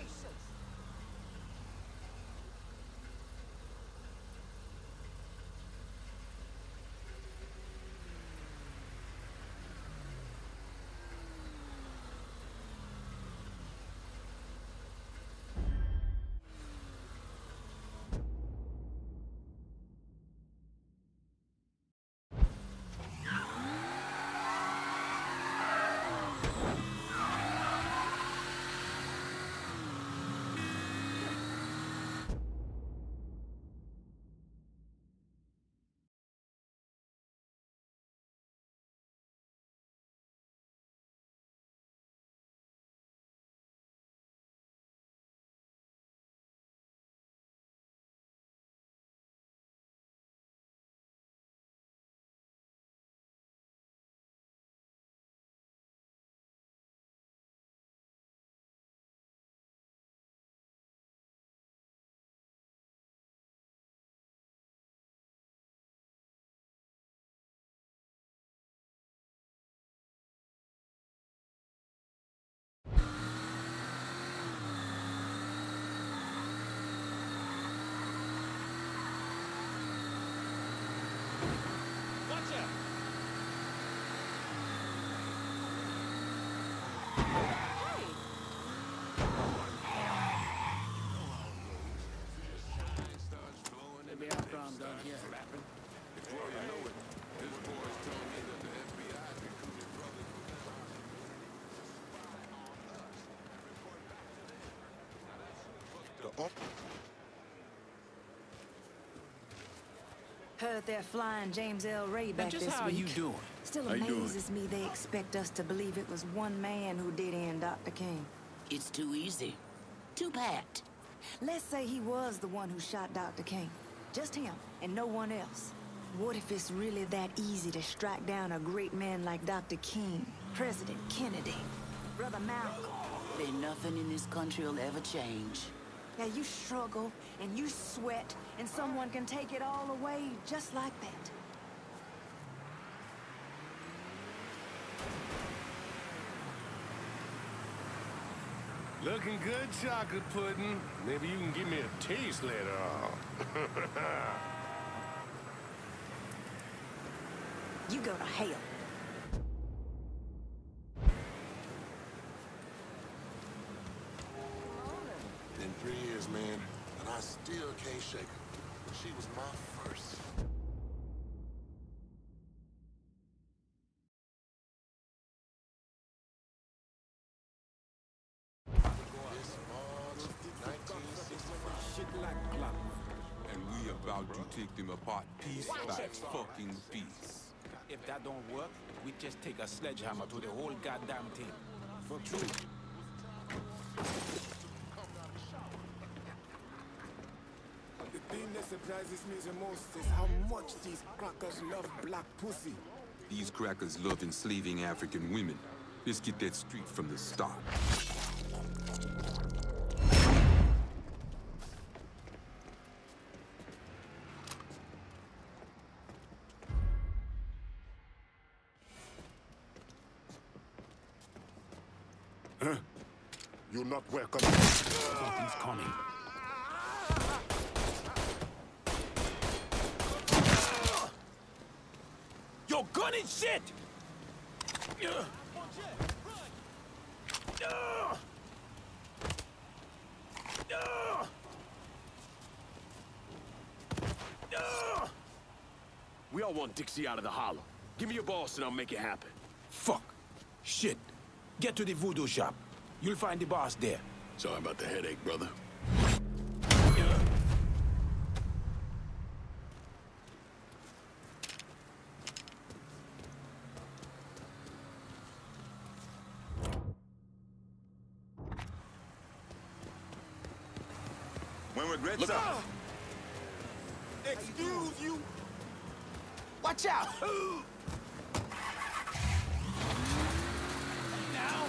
I'm done here rapping. Before you know it, this boy's told me that the FBI recruited brothers with Heard they're flying James L. Ray back this week. Just how you doing? Still amazes me they expect us to believe it was one man who did end Dr. King. It's too easy. Too pat. Let's say he was the one who shot Dr. King. Just him, and no one else. What if it's really that easy to strike down a great man like Dr. King, President Kennedy, Brother Malcolm? Then nothing in this country will ever change. Yeah, you struggle, and you sweat, and someone can take it all away just like that. Looking good, chocolate pudding. Maybe you can give me a taste later on. You go to hell. Been 3 years, man, and I still can't shake her. She was my first. And we about to take them apart piece by fucking piece. If that don't work, we just take a sledgehammer to the whole goddamn thing. For true. The thing that surprises me the most is how much these crackers love black pussy. These crackers love enslaving African women. Let's get that straight from the start. You're not welcome. Something's coming. Your gun is shit! We all want Dixie out of the hollow. Give me your boss and I'll make it happen. Fuck. Shit. Get to the voodoo shop. You'll find the boss there. Sorry about the headache, brother. When regrets Look are... out! Excuse you! Watch out! Now!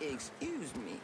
Excuse me.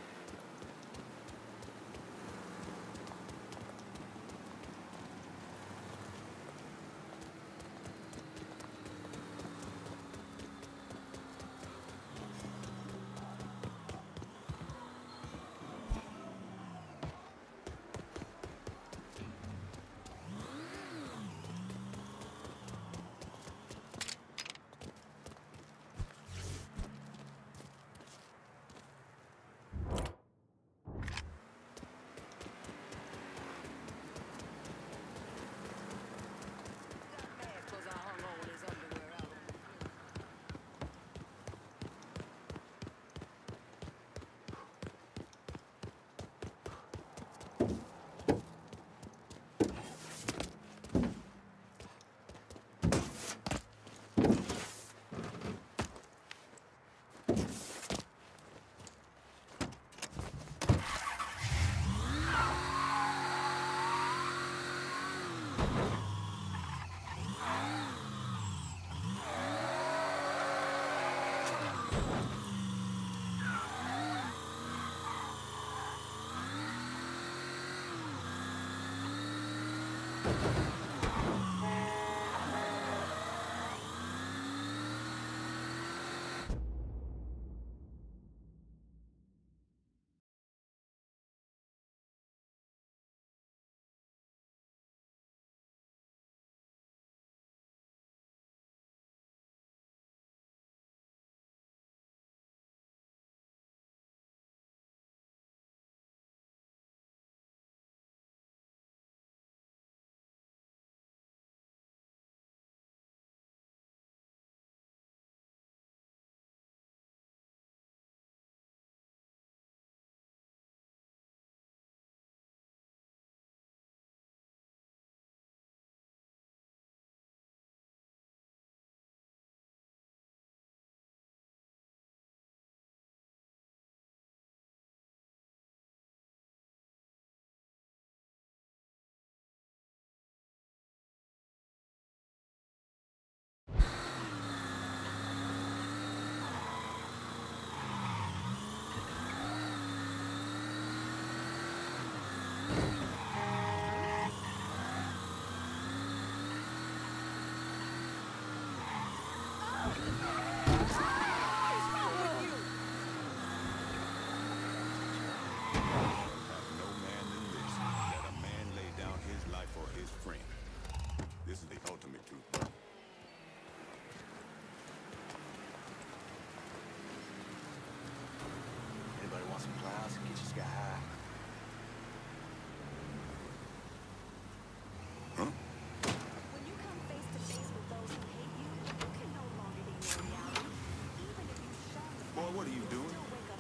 What are you doing?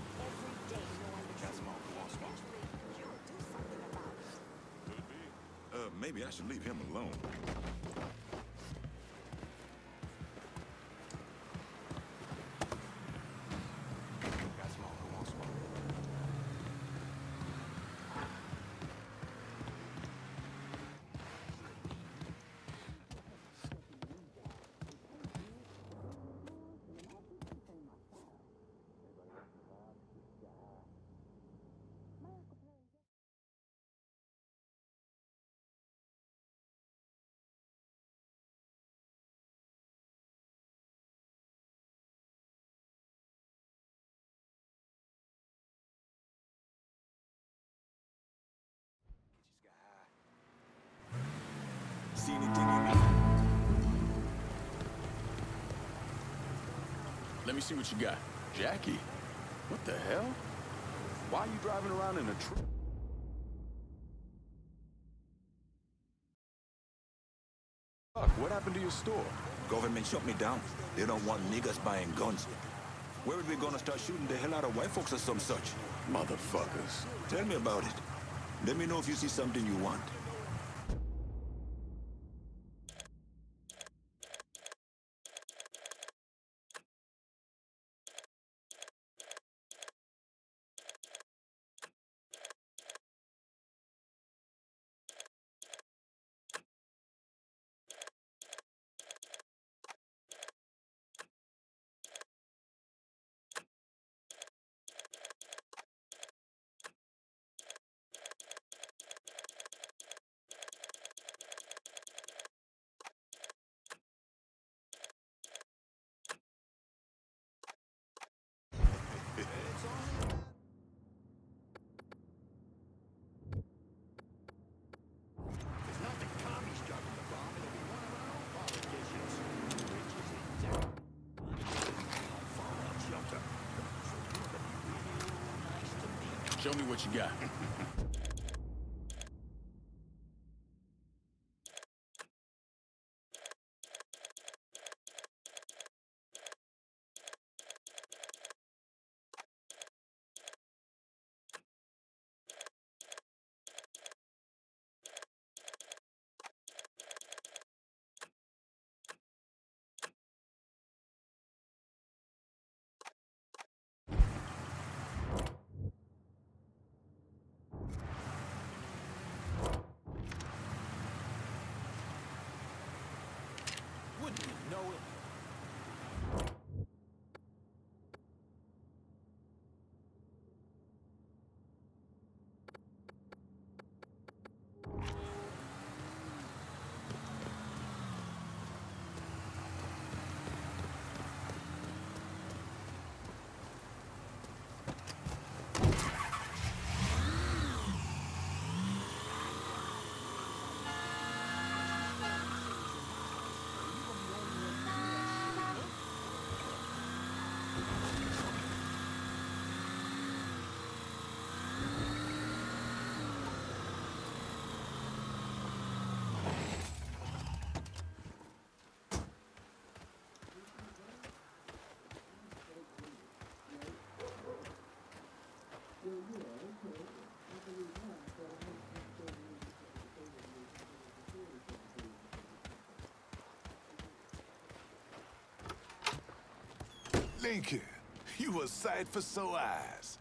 Maybe I should leave him alone. See anything you need? Let me see what you got. Jackie? What the hell? Why are you driving around in a truck? What happened to your store? Government shut me down. They don't want niggas buying guns. Where are we gonna start shooting the hell out of white folks or some such? Motherfuckers. Tell me about it. Let me know if you see something you want. Show me what you got. Wouldn't you know it? Lincoln, you a sight for sore eyes.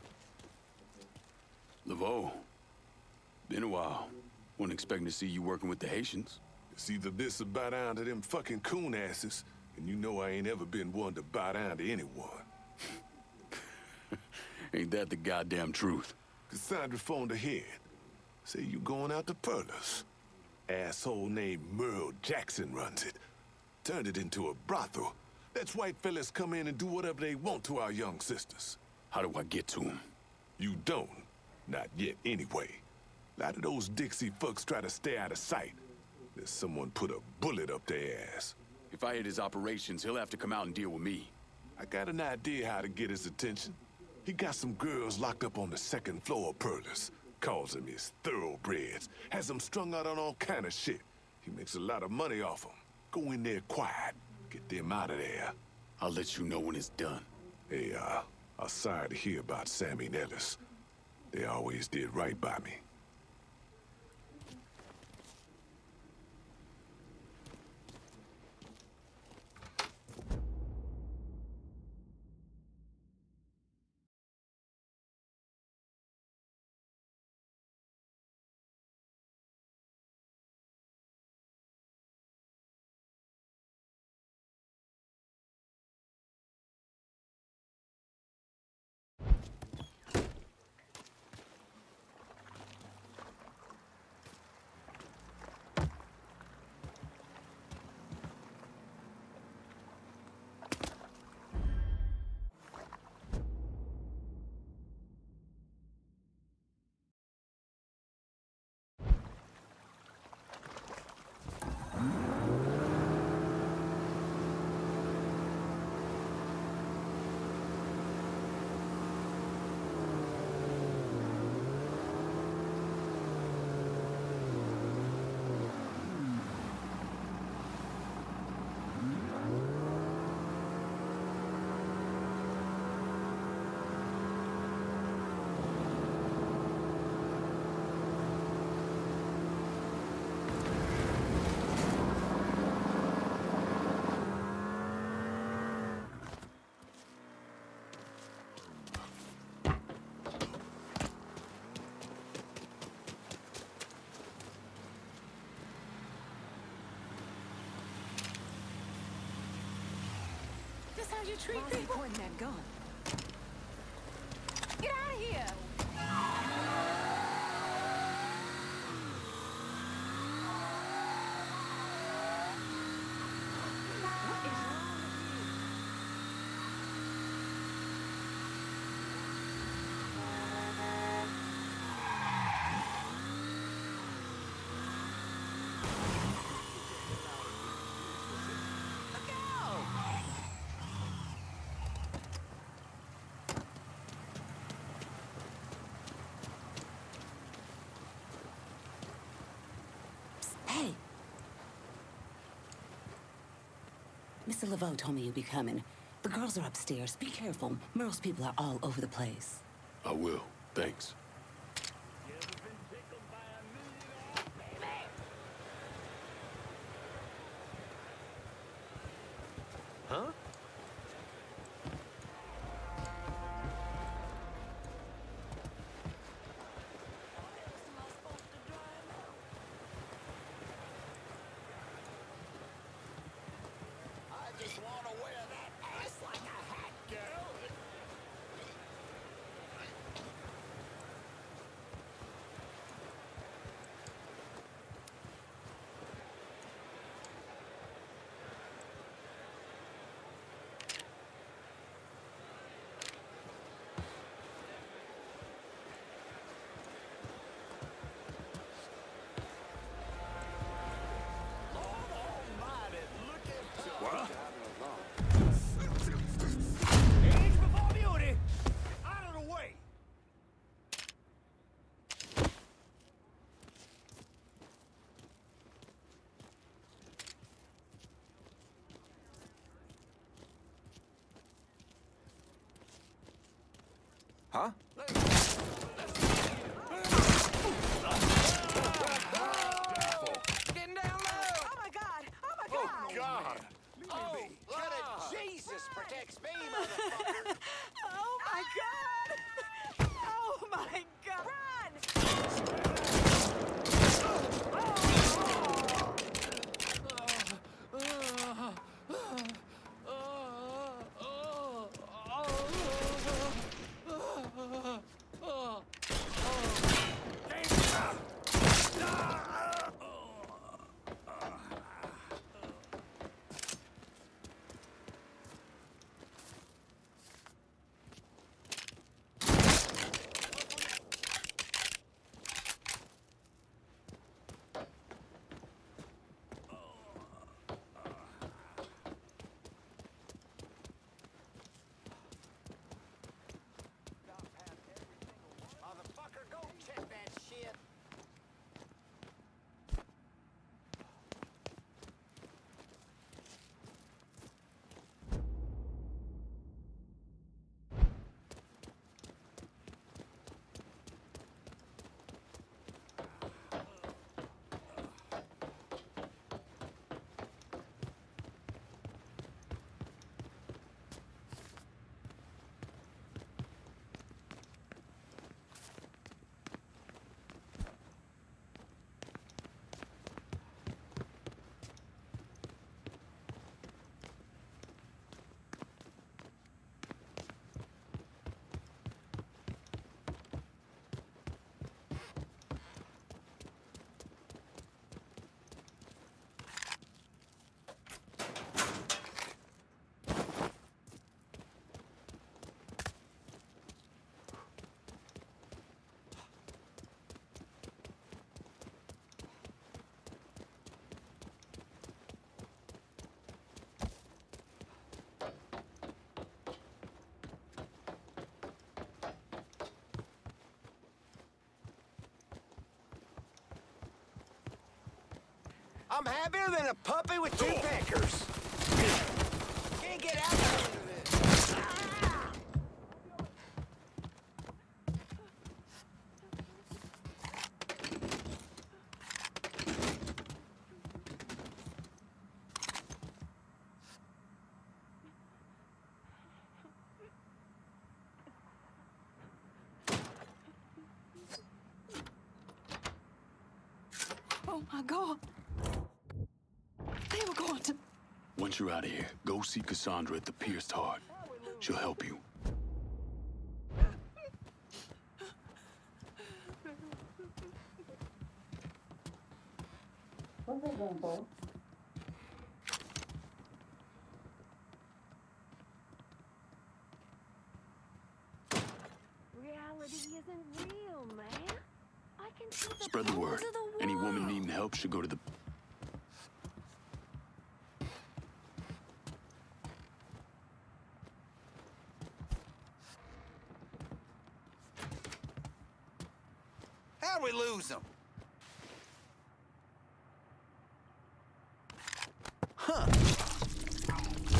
Laveau, been a while. Wasn't expecting to see you working with the Haitians. It's either this or bow down to them fucking coon asses, and you know I ain't ever been one to bow down to anyone. Ain't that the goddamn truth? Cassandra phoned ahead. Say you going out to Perlas. Asshole named Merle Jackson runs it. Turned it into a brothel. Lets white fellas come in and do whatever they want to our young sisters. How do I get to him? You don't. Not yet, anyway. A lot of those Dixie fucks try to stay out of sight. There's someone put a bullet up their ass. If I hit his operations, he'll have to come out and deal with me. I got an idea how to get his attention. He got some girls locked up on the second floor of Perlas. Calls them his thoroughbreds. Has them strung out on all kind of shit. He makes a lot of money off them. Go in there quiet. Get them out of there. I'll let you know when it's done. Hey, I'm sorry to hear about Sammy and Ellis. They always did right by me. This how you treat people? Pointing that gun. Get out of here! What is wrong with you? Look out! Mr. Laveau told me you'd be coming. The girls are upstairs. Be careful. Merle's people are all over the place. I will. Thanks. Huh? Age before beauty! Out of the way! Huh? Getting down low! Oh my god! Oh my god! God! Oh, Jesus protects me, motherfucker! Oh my god! Oh my god! Run! Motherfucker, go check that shit! I'm happier than a puppy with two peckers. Can't get out of this. Ah! Oh my god. They were going to... Once you're out of here, go see Cassandra at the Pierced Heart. She'll help you. Reality isn't real, man. I can see the Spread the word. bones of the Any woman world. needing help should go to the... How'd we lose them? Huh.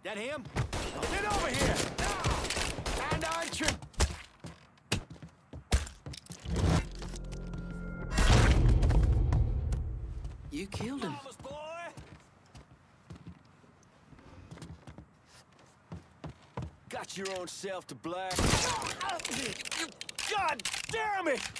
That him? Get over here! And on trip! You killed him. Got your own self to blame. God damn it!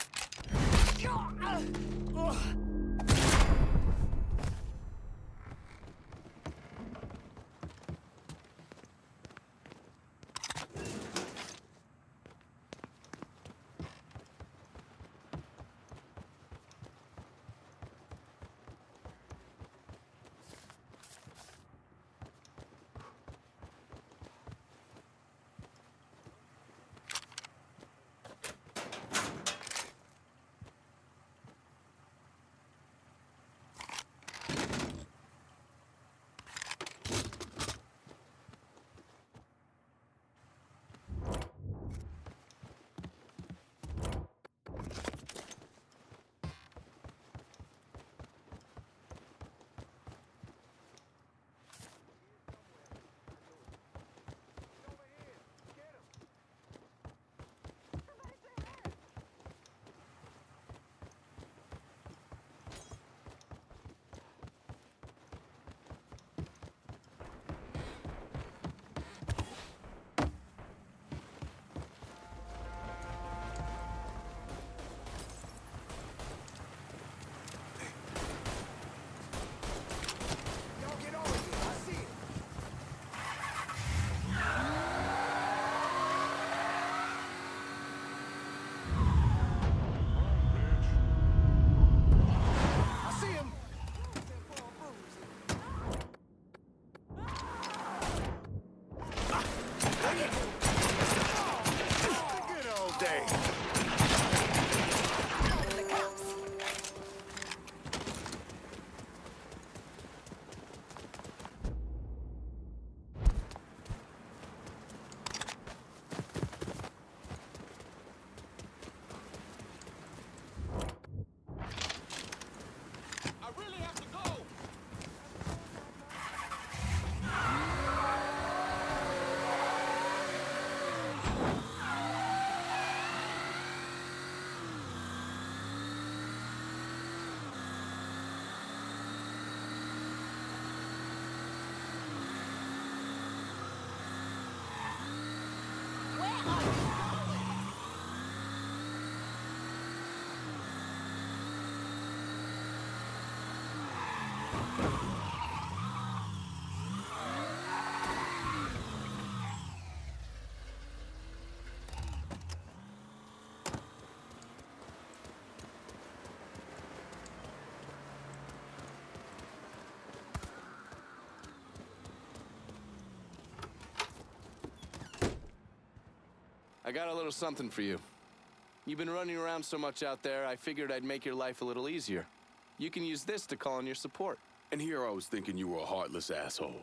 I got a little something for you. You've been running around so much out there, I figured I'd make your life a little easier. You can use this to call in your support. And here I was thinking you were a heartless asshole.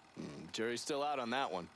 Jury's still out on that one.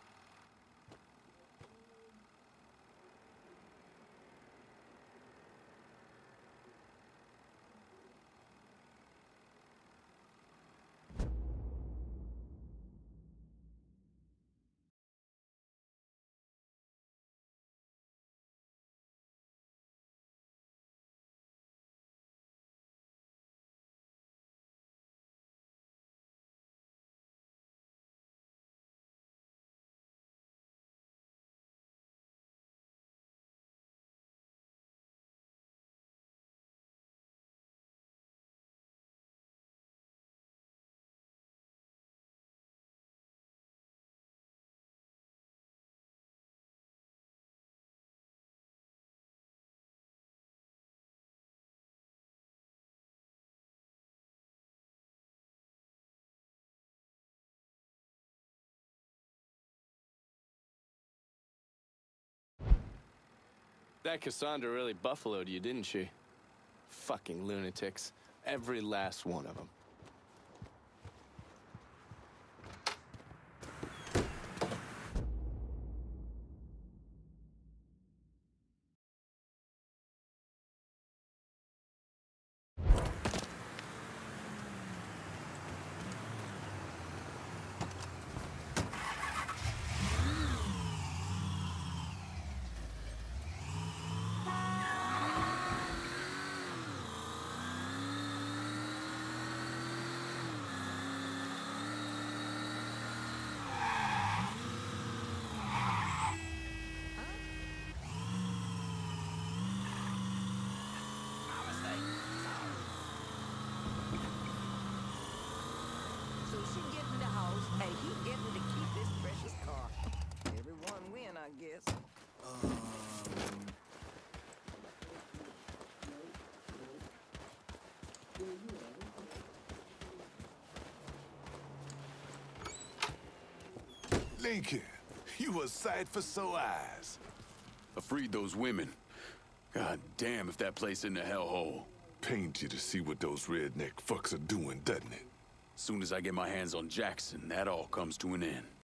That Cassandra really buffaloed you, didn't she? Fucking lunatics. Every last one of them. Lincoln, you a sight for sore eyes. I freed those women. God damn if that place in the hellhole. Pains you to see what those redneck fucks are doing, doesn't it? Soon as I get my hands on Jackson, that all comes to an end.